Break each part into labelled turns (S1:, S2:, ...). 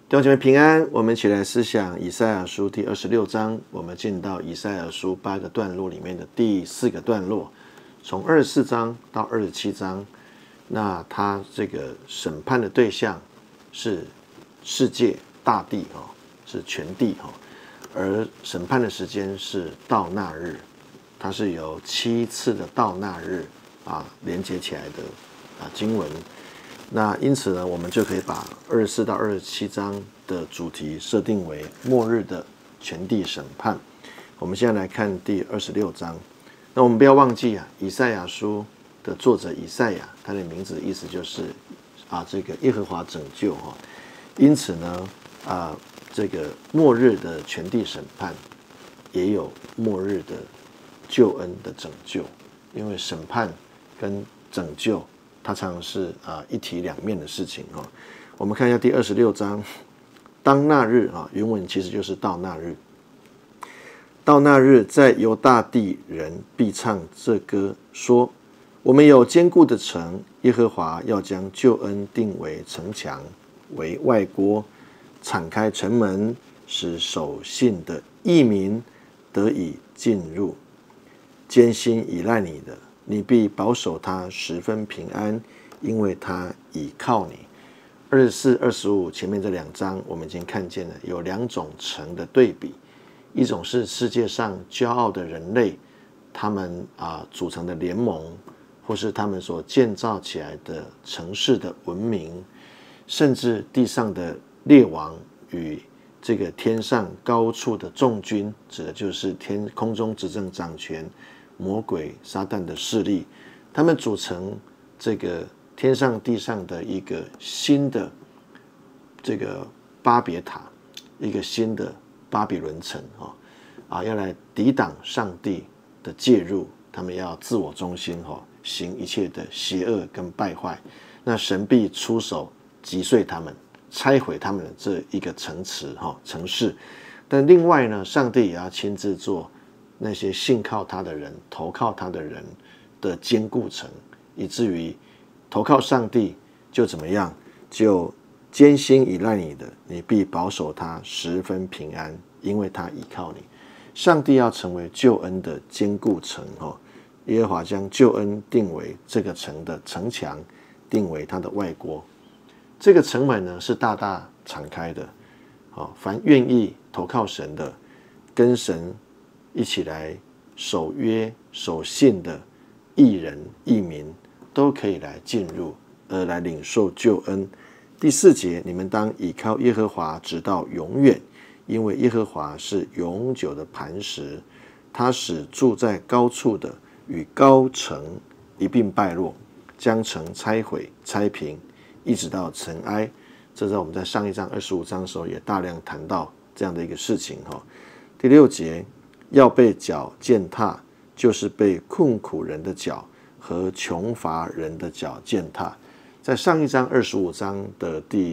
S1: 弟兄姐妹平安，我们一起来思想以赛亚书第26章，我们进到以赛亚书8个段落里面的第4个段落，从24章到27章，那它这个审判的对象是世界大地，是全地，而审判的时间是到那日，它是由7次的到那日连接起来的经文。那因此呢，我们就可以把24到27章的主题设定为末日的全地审判。我们现在来看第26章。那我们不要忘记以赛亚书的作者以赛亚，他的名字的意思就是这个耶和华拯救。因此呢，这个末日的全地审判也有末日的救恩的拯救，因为审判跟拯救它常常是一体两面的事情。我们看一下第26章，当那日原文其实就是到那日。到那日，在犹大地人必唱这歌，说：我们有坚固的城，耶和华要将救恩定为城墙，为外郭，敞开城门，使守信的义民得以进入。艰辛依赖你的，你必保守他十分平安，因为他倚靠你。24、25前面这2章，我们已经看见了有2种城的对比，一种是世界上骄傲的人类，他们组成的联盟，或是他们所建造起来的城市的文明，甚至地上的列王与这个天上高处的众军，指的就是空中执政掌权魔鬼撒旦的势力，他们组成这个天上地上的一个新的这个巴别塔，一个新的巴比伦城要来抵挡上帝的介入，他们要自我中心行一切的邪恶跟败坏，那神必出手击碎他们，拆毁他们的这一个城市。但另外呢，上帝也要亲自做那些信靠他的人、投靠他的人的坚固城，以至于投靠上帝就怎么样，就艰辛依赖你的，你必保守他十分平安，因为他倚靠你。上帝要成为救恩的坚固城，耶和华将救恩定为这个城的城墙，定为他的外郭。这个城门呢是大大敞开的，凡愿意投靠神的，跟神一起来守约守信的义人义民，都可以来进入，而来领受救恩。第4节，你们当倚靠耶和华直到永远，因为耶和华是永久的磐石，他使住在高处的与高城一并败落，将城拆毁拆平，一直到尘埃。这是我们在上一章25章的时候也大量谈到这样的一个事情。第6节，要被脚践踏，就是被困苦人的脚和穷乏人的脚践踏。在上一章25章的第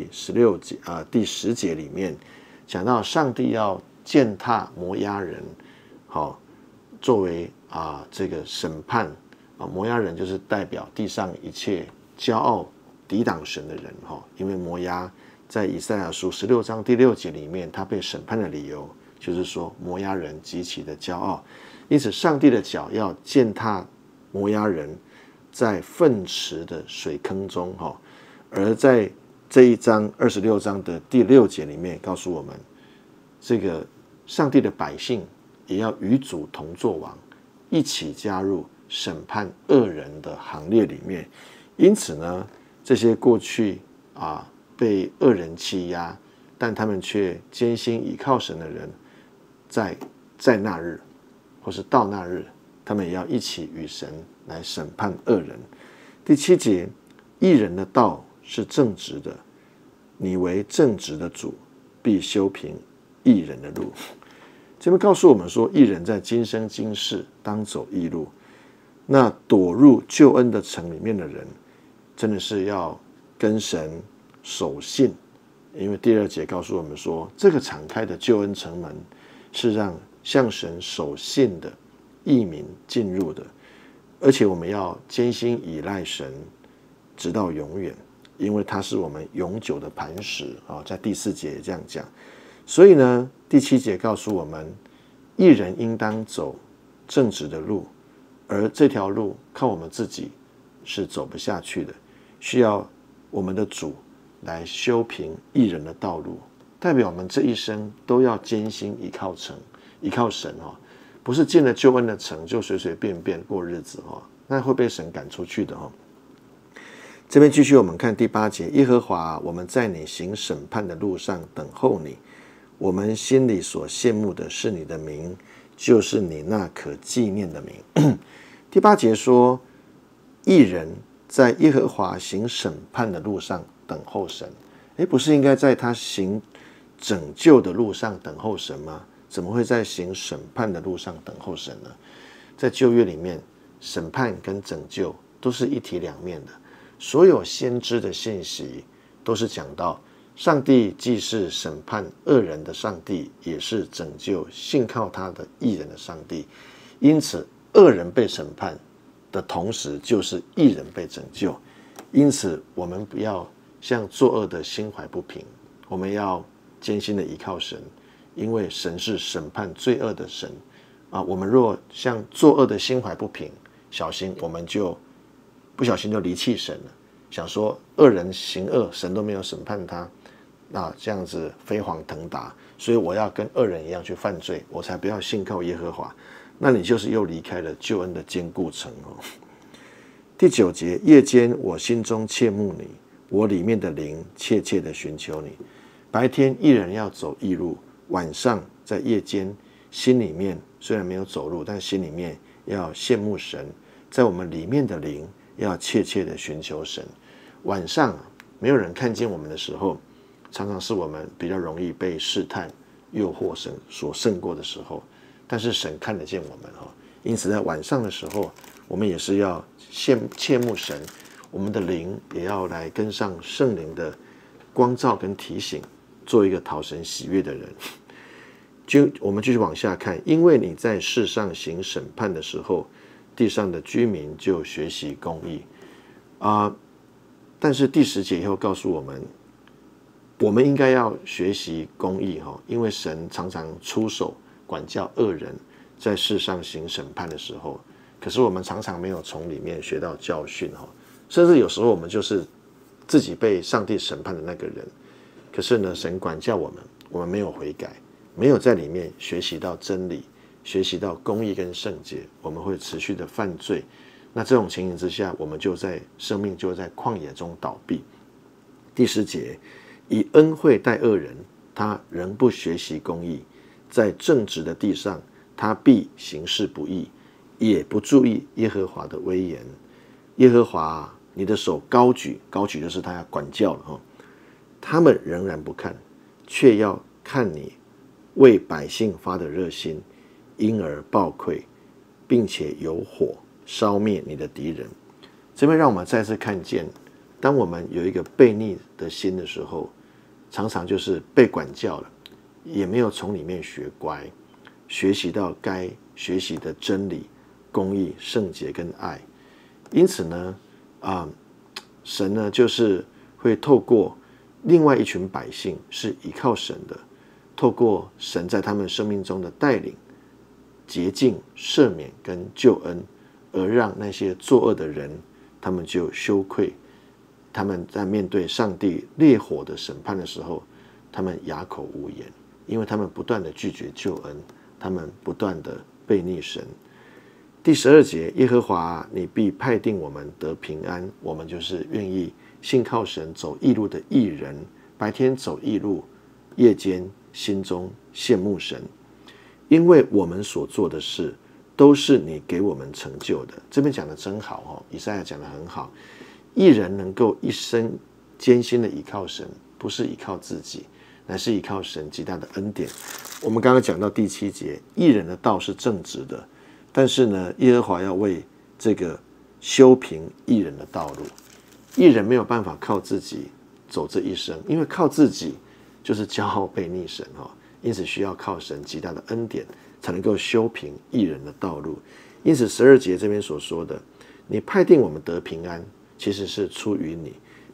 S1: 10节里面讲到，上帝要践踏摩押人，作为这个审判。摩押人就是代表地上一切骄傲抵挡神的人，因为摩押在以赛亚书16章第6节里面，他被审判的理由就是说摩押人极其的骄傲，因此上帝的脚要践踏摩押人在粪池的水坑中。而在这一章26章的第6节里面告诉我们，这个上帝的百姓也要与主同作王，一起加入审判恶人的行列里面。因此呢，这些过去被恶人欺压，但他们却艰辛倚靠神的人，在那日或是到那日，他们也要一起与神来审判恶人。第7节，义人的道是正直的，你为正直的主，必修平义人的路。这边告诉我们说，义人在今生今世当走义路。那躲入救恩的城里面的人，真的是要跟神守信，因为第2节告诉我们说，这个敞开的救恩城门是让向神守信的义民进入的，而且我们要艰辛依赖神直到永远。 因为它是我们永久的磐石啊，在第4节也这样讲。所以呢，第7节告诉我们，义人应当走正直的路，而这条路靠我们自己是走不下去的，需要我们的主来修平义人的道路，代表我们这一生都要艰辛依靠神哦，不是进了救恩的城就随随便便过日子哦，那会被神赶出去的哦。这边继续我们看第8节，耶和华，我们在你行审判的路上等候你，我们心里所羡慕的是你的名，就是你那可纪念的名。第8节说，义人在耶和华行审判的路上等候神。不是应该在他行拯救的路上等候神吗？怎么会在行审判的路上等候神呢？在旧约里面，审判跟拯救都是一体两面的。所有先知的信息都是讲到，上帝既是审判恶人的上帝，也是拯救信靠他的义人的上帝。因此，恶人被审判的同时，就是义人被拯救。因此，我们不要向作恶的心怀不平，我们要艰辛的依靠神，因为神是审判罪恶的神啊。我们若向作恶的心怀不平，小心我们就不小心就离弃神了，想说恶人行恶，神都没有审判他，那这样子飞黄腾达，所以我要跟恶人一样去犯罪，我才不要信靠耶和华。那你就是又离开了救恩的坚固城哦。第9节，夜间我心中切慕你，我里面的灵切切的寻求你。白天义人要走义路，晚上在夜间心里面虽然没有走路，但心里面要羡慕神，在我们里面的灵要切切的寻求神。晚上没有人看见我们的时候，常常是我们比较容易被试探诱惑神所胜过的时候，但是神看得见我们哦。因此在晚上的时候，我们也是要切慕神，我们的灵也要来跟上圣灵的光照跟提醒，做一个讨神喜悦的人。我们继续往下看，因为你在世上行审判的时候，地上的居民就学习公义但是第10节以后告诉我们，我们应该要学习公义因为神常常出手管教恶人，在世上行审判的时候，可是我们常常没有从里面学到教训甚至有时候我们就是自己被上帝审判的那个人，可是呢，神管教我们没有悔改，没有在里面学习到真理，学习到公义跟圣洁，我们会持续的犯罪。那这种情形之下，我们生命就在旷野中倒闭。第10节，以恩惠待恶人，他仍不学习公义，在正直的地上，他必行事不义，也不注意耶和华的威严。耶和华，你的手高举，高举就是他要管教了他们仍然不看，却要看你为百姓发的热心，因而报愧，并且有火烧灭你的敌人。这边让我们再次看见，当我们有一个悖逆的心的时候，常常就是被管教了，也没有从里面学乖，学习到该学习的真理、公义、圣洁跟爱。因此呢，神呢就是会透过另外一群百姓是依靠神的，透过神在他们生命中的带领、洁净、赦免跟救恩，而让那些作恶的人，他们就羞愧。他们在面对上帝烈火的审判的时候，他们哑口无言，因为他们不断的拒绝救恩，他们不断的悖逆神。第12节，耶和华，你必派定我们得平安。我们就是愿意信靠神走义路的义人，白天走义路，夜间心中羡慕神，因为我们所做的事都是你给我们成就的。这边讲的真好以赛亚讲的很好，义人能够一生艰辛的依靠神，不是依靠自己，乃是依靠神极大的恩典。我们刚刚讲到第7节，义人的道是正直的，但是呢，耶和华要为这个修平义人的道路。义人没有办法靠自己走这一生，因为靠自己就是骄傲悖逆神因此需要靠神极大的恩典，才能够修平义人的道路。因此12节这边所说的，你派定我们得平安，其实是出于你，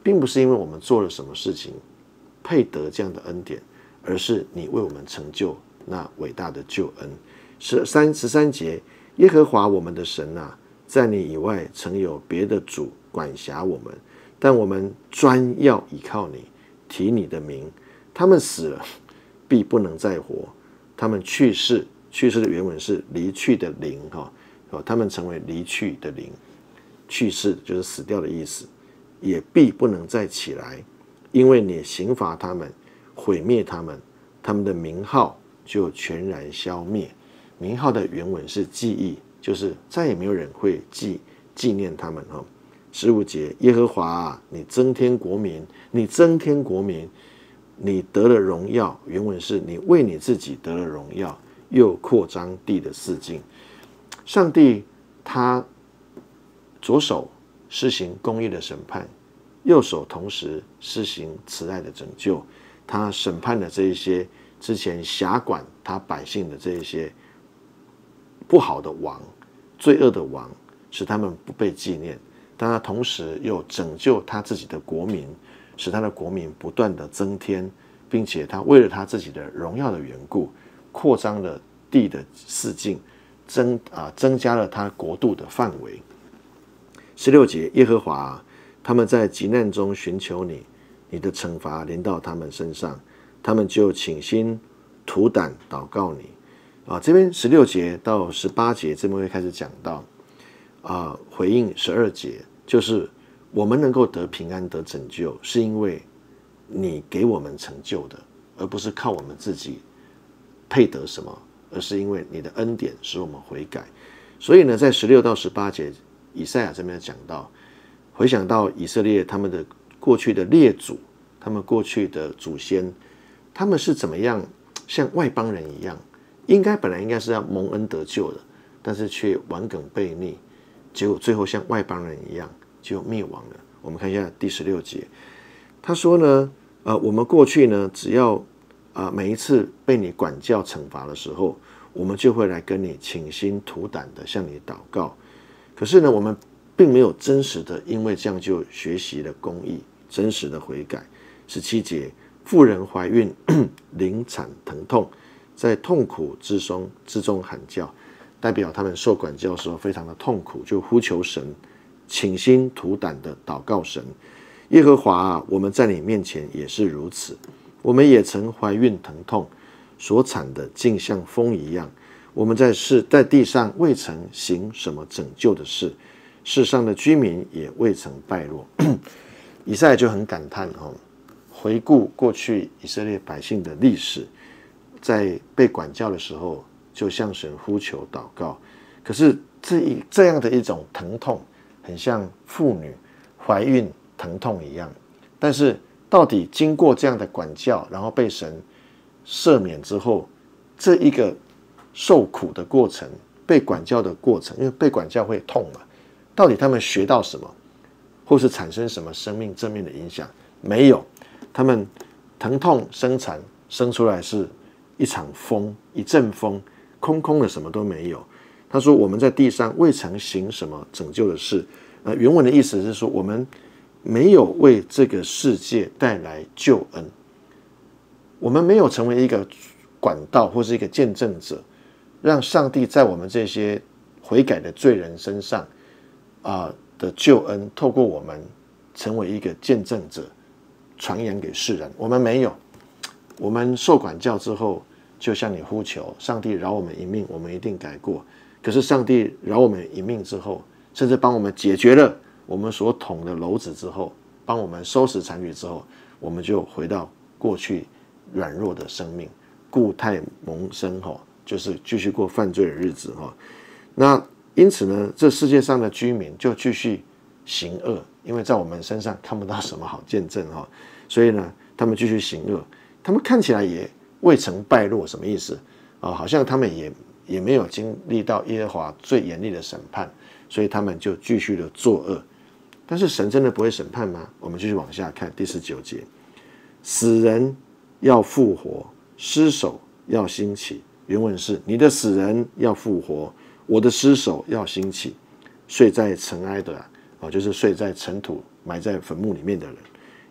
S1: 并不是因为我们做了什么事情配得这样的恩典，而是你为我们成就那伟大的救恩。13节，耶和华我们的神啊，在你以外曾有别的主管辖我们，但我们专要倚靠你，提你的名。他们死了，必不能再活；他们去世，去世的原文是离去的灵，他们成为离去的灵，去世就是死掉的意思，也必不能再起来，因为你刑罚他们，毁灭他们，他们的名号就全然消灭。名号的原文是记忆，就是再也没有人会纪念他们。15节，耶和华啊，你增添国民，你增添国民，你得了荣耀，原文是你为你自己得了荣耀，又扩张地的四境。上帝他左手施行公义的审判，右手同时施行慈爱的拯救。他审判了这一些之前辖管他百姓的这一些不好的王、罪恶的王，使他们不被纪念。但他同时又拯救他自己的国民，使他的国民不断的增添，并且他为了他自己的荣耀的缘故，扩张了地的四境，增加了他国度的范围。16节，耶和华啊，他们在急难中寻求你，你的惩罚临到他们身上，他们就倾心吐胆祷告你。这边16节到18节这边会开始讲到回应12节，就是我们能够得平安得拯救，是因为你给我们成就的，而不是靠我们自己配得什么，而是因为你的恩典使我们悔改。所以呢，在16到18节，以赛亚这边讲到，回想到以色列他们的过去的列祖，他们过去的祖先，他们是怎么样像外邦人一样，本来应该是要蒙恩得救的，但是却顽梗悖逆，结果最后像外邦人一样就灭亡了。我们看一下第16节，他说呢，我们过去呢，只要每一次被你管教惩罚的时候，我们就会来跟你倾心吐胆的向你祷告。可是呢，我们并没有真实的因为这样就学习了公义，真实的悔改。17节，妇人怀孕临产疼痛，在痛苦之中喊叫，代表他们受管教的时候非常的痛苦，就呼求神，倾心吐胆的祷告神。耶和华啊，我们在你面前也是如此，我们也曾怀孕疼痛，所产的竟像风一样。我们在地上未曾行什么拯救的事，世上的居民也未曾败落。以赛亚就很感叹回顾过去以色列百姓的历史，在被管教的时候就向神呼求祷告，可是这样的一种疼痛很像妇女怀孕疼痛一样，但是到底经过这样的管教，然后被神赦免之后，这一个受苦的过程，被管教的过程，因为被管教会痛嘛，到底他们学到什么，或是产生什么生命正面的影响？没有，他们疼痛生产生出来是一场风，一阵风，空空的，什么都没有。他说我们在地上未曾行什么拯救的事，原文的意思是说我们没有为这个世界带来救恩，我们没有成为一个管道或是一个见证者，让上帝在我们这些悔改的罪人身上的救恩透过我们成为一个见证者，传扬给世人。我们没有，我们受管教之后就向你呼求，上帝饶我们一命，我们一定改过。可是上帝饶我们一命之后，甚至帮我们解决了我们所捅的篓子之后，帮我们收拾残局之后，我们就回到过去软弱的生命，故态萌生，就是继续过犯罪的日子。那因此呢，这世界上的居民就继续行恶，因为在我们身上看不到什么好见证，所以呢，他们继续行恶，他们看起来也未曾败落，什么意思？好像他们也没有经历到耶和华最严厉的审判，所以他们就继续的作恶。但是神真的不会审判吗？我们继续往下看第19节，死人要复活，尸首要兴起。原文是你的死人要复活，我的尸首要兴起。睡在尘埃的就是睡在尘土埋在坟墓里面的人，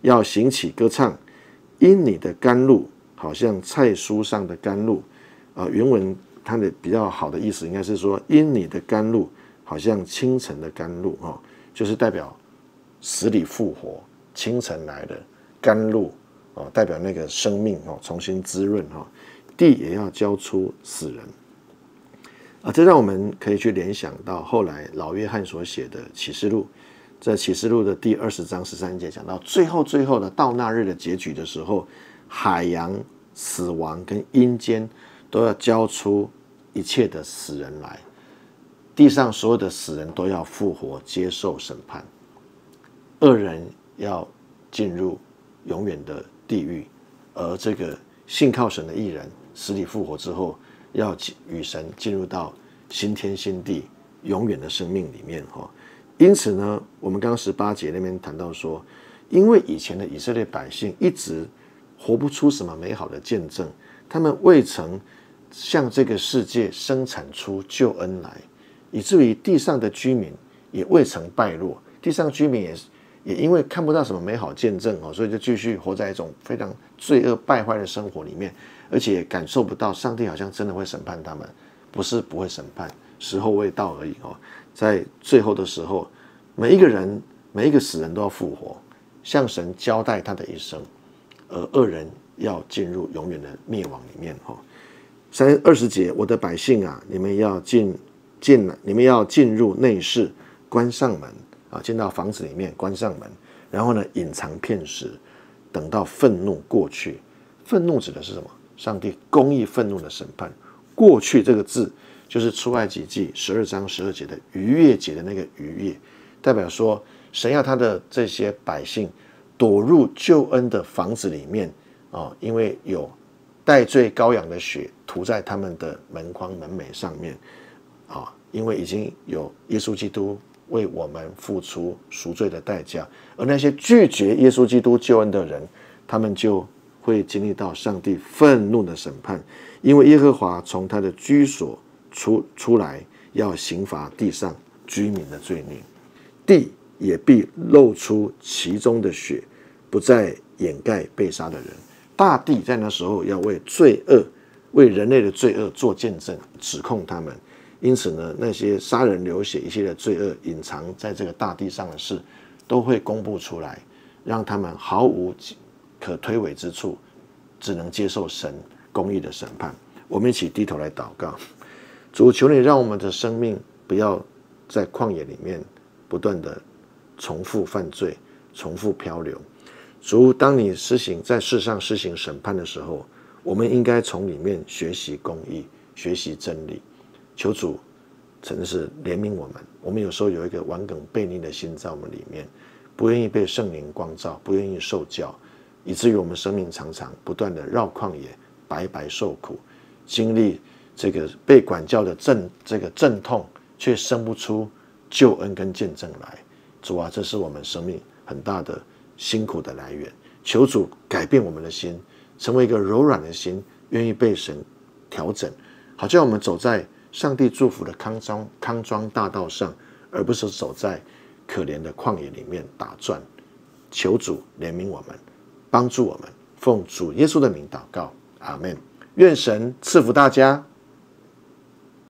S1: 要行起歌唱，因你的甘露好像菜蔬上的甘露。原文它的比较好的意思应该是说，因你的甘露好像清晨的甘露，就是代表死里复活，清晨来的甘露，代表那个生命重新滋润，地也要交出死人。这让我们可以去联想到后来老约翰所写的启示录，在启示录的第20章13节讲到最后的到那日的结局的时候，海洋、死亡跟阴间都要交出一切的死人来，地上所有的死人都要复活接受审判，恶人要进入永远的地狱，而这个信靠神的义人死里复活之后，要与神进入到新天新地永远的生命里面。因此呢，我们刚刚18节那边谈到说，因为以前的以色列百姓一直活不出什么美好的见证，他们未曾向这个世界生产出救恩来，以至于地上的居民也未曾败落，地上居民也因为看不到什么美好见证，所以就继续活在一种非常罪恶败坏的生活里面，而且也感受不到上帝好像真的会审判他们，不是不会审判，时候未到而已。在最后的时候，每一个人每一个死人都要复活，向神交代他的一生，而恶人要进入永远的灭亡里面。20节，我的百姓啊，你们要进入内室，关上门，进到房子里面关上门，然后呢隐藏片时，等到愤怒过去。愤怒指的是什么？上帝公义愤怒的审判。过去这个字就是出埃及记12章12节的逾越节的那个逾越，代表说神要他的这些百姓躲入救恩的房子里面，因为有代罪羔羊的血涂在他们的门框门楣上面，因为已经有耶稣基督为我们付出赎罪的代价，而那些拒绝耶稣基督救恩的人，他们就会经历到上帝愤怒的审判，因为耶和华从他的居所出来，要刑罚地上居民的罪孽，地也必露出其中的血，不再掩盖被杀的人。大地在那时候要为人类的罪恶做见证，指控他们。因此呢，那些杀人流血一切的罪恶隐藏在这个大地上的事，都会公布出来，让他们毫无可推诿之处，只能接受神公义的审判。我们一起低头来祷告。主，求你让我们的生命不要在旷野里面不断的重复犯罪，重复漂流。主，当你在世上施行审判的时候，我们应该从里面学习公义，学习真理。求主真的是怜悯我们，我们有时候有一个顽梗悖逆的心在我们里面，不愿意被圣灵光照，不愿意受教，以至于我们生命常常不断的绕旷野，白白受苦，经历这个被管教的阵痛，却生不出救恩跟见证来。主啊，这是我们生命很大的辛苦的来源。求主改变我们的心，成为一个柔软的心，愿意被神调整，好叫我们走在上帝祝福的康庄大道上，而不是走在可怜的旷野里面打转。求主怜悯我们，帮助我们，奉主耶稣的名祷告，阿们。愿神赐福大家。